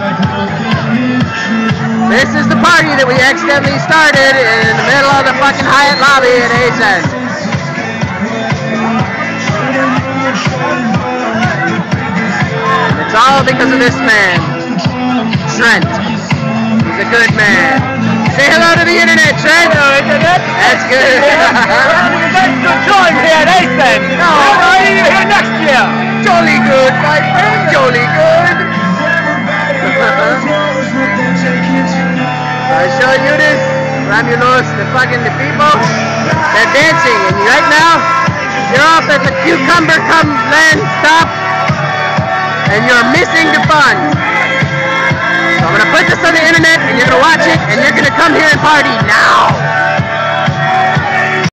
This is the party that we accidentally started in the middle of the fucking Hyatt lobby at ACEN. It's all because of this man, Trent. He's a good man. Say hello to the internet, Trent. Hello, internet. That's good. Thanks for joining here at ACEN. No. I'll see you here next year. Jolly good, my friend. Jolly good. I showed you this. Ramulos, the people, they're dancing, and right now, you're off at the Cucumber Land stop, and you're missing the fun. So I'm gonna put this on the internet, and you're gonna watch it, and you're gonna come here and party now.